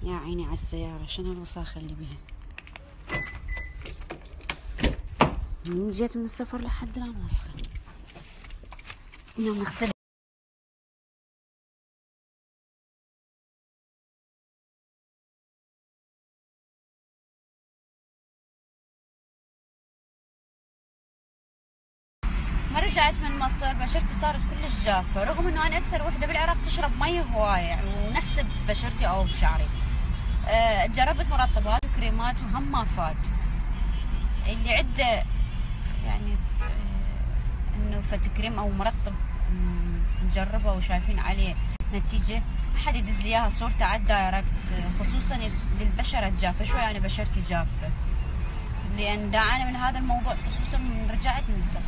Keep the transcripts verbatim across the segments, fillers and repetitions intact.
يا عيني على السيارة، شنو الوساخة اللي بيها. من جيت من السفر لحد الآن وسخة. نوم نغسل. ما رجعت من مصر بشرتي صارت كلش جافة، رغم انه انا اكثر وحدة بالعراق تشرب مي هواية ونحسب بشرتي او بشعري. أه جربت مرطبات وكريمات وهم ما فات. اللي عنده يعني أه انه فت كريم او مرطب نجربه وشايفين عليه نتيجة، احد يدز لي اياها صورته على الدايركت، خصوصا للبشرة الجافة. شوي انا بشرتي جافة لان داعانة من هذا الموضوع، خصوصا من رجعت من السفر.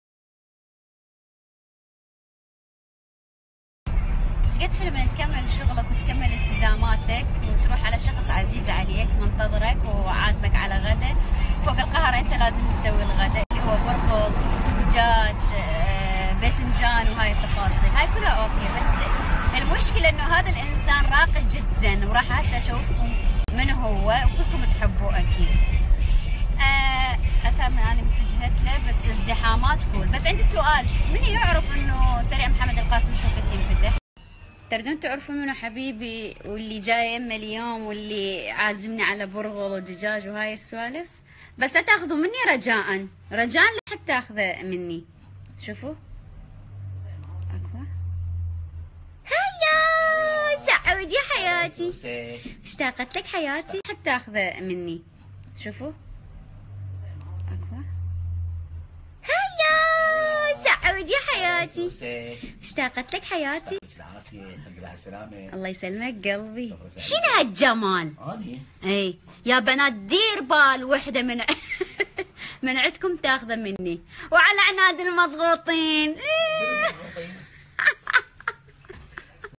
قد حلو من تكمل شغلك وتكمل التزاماتك وتروح على شخص عزيز عليك منتظرك وعازمك على غدا فوق القهر. انت لازم تسوي الغداء اللي هو برغل، دجاج، باذنجان وهاي التفاصيل، هاي كلها اوكي. بس المشكله انه هذا الانسان راقي جدا، وراح هسه اشوفكم من هو وكلكم تحبوه اكيد. اسف انا متجهت له بس ازدحامات فول. بس عندي سؤال، من يعرف انه سريع محمد القاسم شو كنت ينفتح؟ تردون تعرفون منو حبيبي واللي جاي يمه اليوم واللي عازمني على برغل ودجاج وهاي السوالف؟ بس لا تاخذوا مني رجاء، رجاء لا حتى تاخذه مني. شوفوا اكوا هيا سعود يا حياتي، اشتاقت لك حياتي، حتى تاخذه مني. شوفوا اكوا هيا سعود يا حياتي، اشتاقت لك حياتي. الله يسلمك قلبي. شنو هالجمال؟ اني اي يا بنات دير بال وحده من من عندكم تاخذه مني، وعلى عناد المضغوطين.